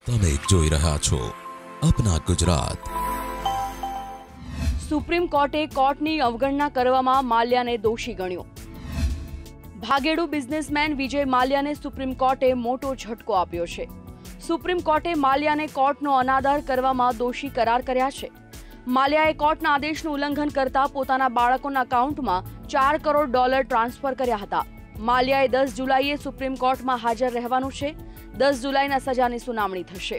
તમે જોઈ રહ્યા છો અપના ગુજરાત। સુપ્રીમ કોર્ટે કોર્ટની અવગણના કરવામાં માલ્યાને દોષી ગણ્યો। ભાગેડુ બિઝનેસમેન વિજય માલ્યાને સુપ્રીમ કોર્ટે મોટો ઝટકો આપ્યો છે। સુપ્રીમ કોર્ટે માલ્યાને કોર્ટનો અનાદર કરવામાં દોષી કરાર કર્યા છે। માલ્યાએ કોર્ટના આદેશનું ઉલ્લંઘન કરતા પોતાના બાળકોના એકાઉન્ટમાં $4 કરોડ ટ્રાન્સફર કર્યા હતા। માલ્યાએ 10 જુલાઈએ સુપ્રીમ કોર્ટમાં હાજર રહેવાનું છે। 10 જુલાઈના સજાની સુનાવણી થશે।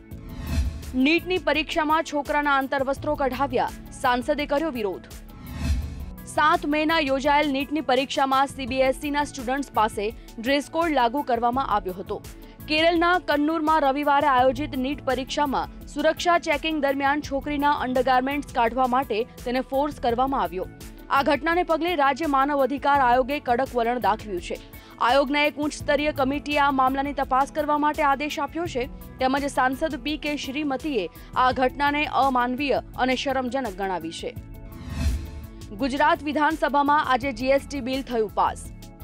નીટની પરીક્ષામાં છોકરાના અંતર્વસ્ત્રો કઢાવ્યા, સાંસદે કર્યો વિરોધ। 7 મેના યોજાયેલ નીટની પરીક્ષામાં સીબીએસઈના સ્ટુડન્ટ્સ પાસે ડ્રેસ કોડ લાગુ કરવામાં આવ્યો હતો। કેરળના કન્નૂરમાં રવિવારે આયોજિત નીટ પરીક્ષામાં સુરક્ષા ચેકિંગ દરમિયાન છોકરીના અંડરગાર્મેન્ટ્સ કાઢવા માટે તેને ફોર્સ કરવામાં આવ્યો। આ ઘટનાને પગલે રાજ્ય માનવ અધિકાર આયોગે કડક વલણ દાખવ્યું છે। આયોગના એક ઉચ્ચ સ્તરીય કમિટીએ આ મામલાની તપાસ કરવા માટે આદેશ આપ્યો છે। તેમજ સાંસદ પી.કે. શ્રીમતીએ આ ઘટનાને અમાનવીય અને શરમજનક ગણાવી છે। ગુજરાત વિધાનસભામાં આજે જીએસટી બિલ થયું પાસ।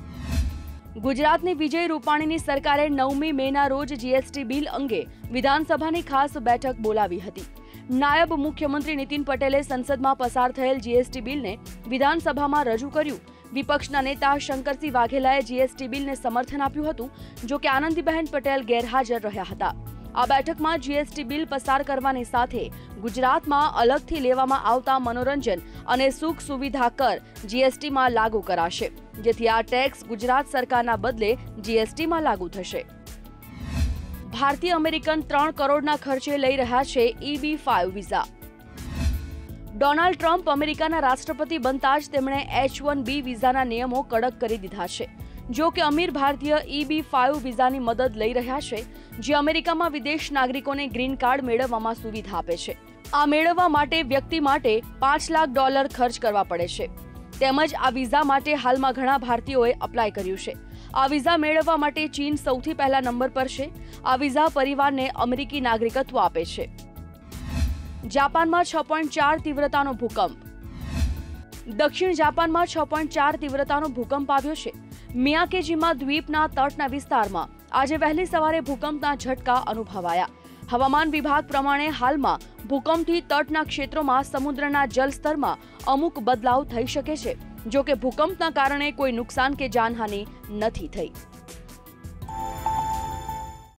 ગુજરાતની વિજય રૂપાણીની સરકારે 9મી મેના રોજ જીએસટી બિલ અંગે વિધાનસભાની ખાસ બેઠક બોલાવી હતી। નાયબ મુખ્યમંત્રી નીતિન પટેલે સંસદમાં પસાર થયેલ જીએસટી બિલને વિધાનસભામાં રજૂ કર્યું। વિપક્ષના નેતા શંકરસિંહ વાઘેલાએ જીએસટી બિલને સમર્થન આપ્યું હતું, જો કે આનંદીબહેન પટેલ ગેરહાજર રહ્યા હતા। આ બેઠકમાં જીએસટી બિલ પસાર કરવાની સાથે ગુજરાતમાં અલગથી લેવામાં આવતા મનોરંજન અને સુખ સુવિધા કર જીએસટીમાં લાગુ કરાશે, જેથી આ ટેક્સ ગુજરાત સરકારના બદલે જીએસટીમાં લાગુ થશે। ભારતીય અમેરિકન 3 કરોડના ખર્ચે લઈ રહ્યા છે EB-5 વિઝા। ડોનાલ્ડ ટ્રમ્પ અમેરિકાના રાષ્ટ્રપતિ બનતા જ તેમણે H-1B વિઝાના નિયમો કડક કરી દીધા છે। જો કે અમીર ભારતીય EB-5 વિઝાની મદદ લઈ રહ્યા છે, જે અમેરિકામાં વિદેશ નાગરિકોને ગ્રીન કાર્ડ મેળવવામાં સુવિધા આપે છે। આ મેળવવા માટે વ્યક્તિ માટે $5 લાખ ખર્ચ કરવા પડે છે। તેમજ આ વિઝા માટે હાલમાં ઘણા ભારતીયોએ અપ્લાય કર્યું છે। આ વિઝા મેળવવા માટે ચીન સૌથી પહેલા નંબર પર છે। આ વિઝા પરિવારને અમેરિકી નાગરિકત્વ આપે છે। જાપાનમાં 6.4 તીવ્રતાનો ભૂકંપ। દક્ષિણ જાપાનમાં 6.4 તીવ્રતાનો ભૂકંપ આવ્યો છે। મિયાકેજીમા દ્વીપના તટના વિસ્તારમાં આજે વહેલી સવારે ભૂકંપના ઝટકા અનુભવાયા। હવામાન વિભાગ પ્રમાણે હાલમાં ભૂકંપથી તટના ક્ષેત્રોમાં સમુદ્રના જળસ્તરમાં અમુક બદલાવ થઈ શકે છે, જો કે ભૂકંપના કારણે કોઈ નુકસાન કે જાનહાનિ નથી થઈ।